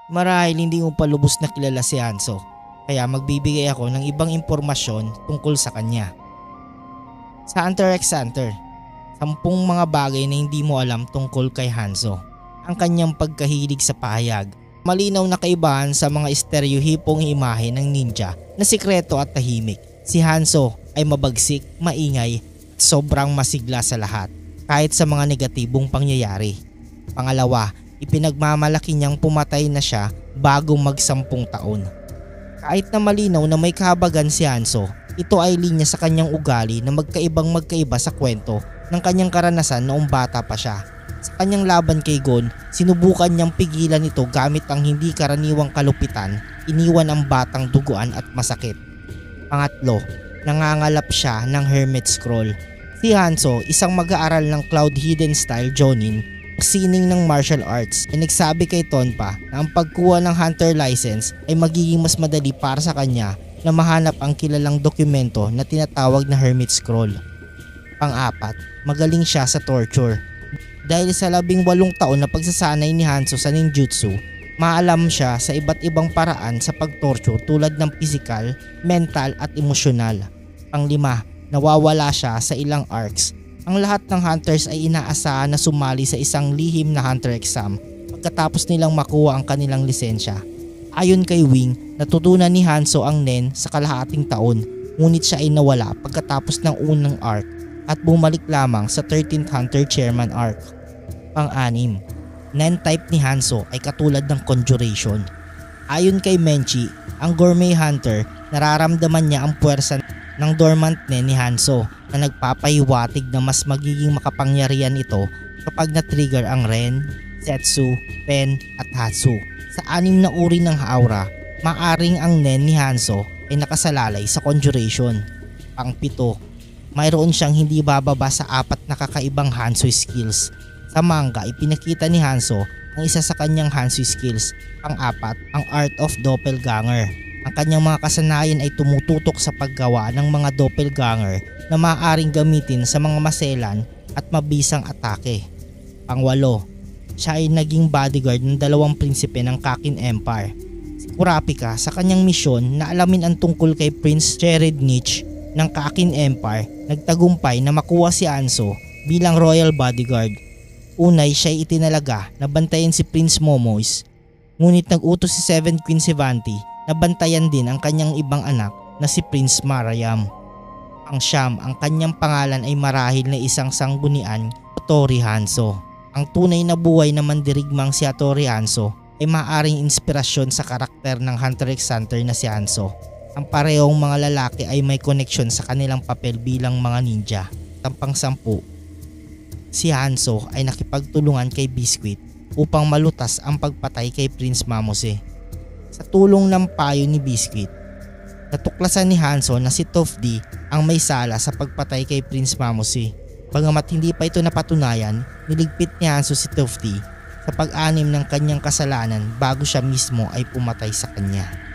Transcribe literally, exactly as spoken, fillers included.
Marahil hindi mo pa lubos na kilala si Hanzo, kaya magbibigay ako ng ibang impormasyon tungkol sa kanya. Sa Hunter x Hunter, sampung mga bagay na hindi mo alam tungkol kay Hanzo. Ang kanyang pagkahilig sa pahayag, malinaw na kaibahan sa mga stereohipong imahe ng ninja na sikreto at tahimik. Si Hanzo ay mabagsik, maingay at sobrang masigla sa lahat, kahit sa mga negatibong pangyayari. Pangalawa, ipinagmamalaki niyang pumatay na siya bago magsampung taon. Kahit na malinaw na may kahabagan si Hanzo, ito ay linya sa kanyang ugali na magkaibang magkaiba sa kwento ng kanyang karanasan noong bata pa siya. Sa kanyang laban kay Gon, sinubukan niyang pigilan ito gamit ang hindi karaniwang kalupitan, iniwan ang batang duguan at masakit. Pangatlo, nangangalap siya ng Hermit Scroll. Si Hanzo, isang mag-aaral ng Cloud Hidden Style Jonin, sining ng martial arts, ay nagsabi kay Tonpa na ang pagkuha ng Hunter license ay magiging mas madali para sa kanya na mahanap ang kilalang dokumento na tinatawag na Hermit Scroll. Pang-apat, magaling siya sa torture. Dahil sa labing walong taon na pagsasanay ni Hanzo sa ninjutsu, maalam siya sa iba't ibang paraan sa pagtorture tulad ng physical, mental at emosyonal. Panglima, nawawala siya sa ilang arcs. Ang lahat ng hunters ay inaasahan na sumali sa isang lihim na hunter exam pagkatapos nilang makuha ang kanilang lisensya. Ayon kay Wing, natutunan ni Hanzo ang Nen sa kalahating taon, ngunit siya ay nawala pagkatapos ng unang arc at bumalik lamang sa thirteenth Hunter Chairman arc. Pang-anim, Nen type ni Hanzo ay katulad ng Conjuration. Ayon kay Menchi, ang Gourmet Hunter, nararamdaman niya ang puwersa ng dormant Nen ni Hanzo na nagpapahiwatig na mas magiging makapangyarihan ito kapag na-trigger ang Ren, Setsu, Pen at Hatsu. Sa anim na uri ng aura, maaring ang Nen ni Hanzo ay nakasalalay sa Conjuration. Pang-pito, mayroon siyang hindi bababa sa apat na kakaibang Hanzo skills. Sa manga, ipinakita ni Hanzo ang isa sa kanyang Hanzo skills. Pang-apat, ang Art of Doppelganger. Ang kanyang mga kasanayan ay tumututok sa paggawa ng mga doppelganger na maaaring gamitin sa mga maselan at mabisang atake. Pangwalo, siya ay naging bodyguard ng dalawang prinsipe ng Kakin Empire. Si Kurapika sa kanyang misyon na alamin ang tungkol kay Prince Jared Nietzsche ng Kakin Empire, nagtagumpay na makuha si Hanzo bilang royal bodyguard. Unay siya ay itinalaga na bantayan si Prince Momois, ngunit nag-utos si Seventh Queen Sivanti na bantayan din ang kanyang ibang anak na si Prince Marayam. Ang siyam, ang kanyang pangalan ay marahil na isang sanggunian, Hattori Hanzo. Ang tunay na buhay na mandirigmang si Hattori Hanzo ay maaaring inspirasyon sa karakter ng Hunter x Hunter na si Hanzo. Ang parehong mga lalaki ay may koneksyon sa kanilang papel bilang mga ninja. Tampang sampu, si Hanzo ay nakipagtulungan kay Biscuit upang malutas ang pagpatay kay Prince Mamose. Sa tulong ng payo ni Biscuit, natuklasan ni Hanzo na si Tofty ang may sala sa pagpatay kay Prince Mamose. Bagamat hindi pa ito napatunayan, niligpit ni Hanzo si Tofty sa pag-anim ng kanyang kasalanan bago siya mismo ay pumatay sa kanya.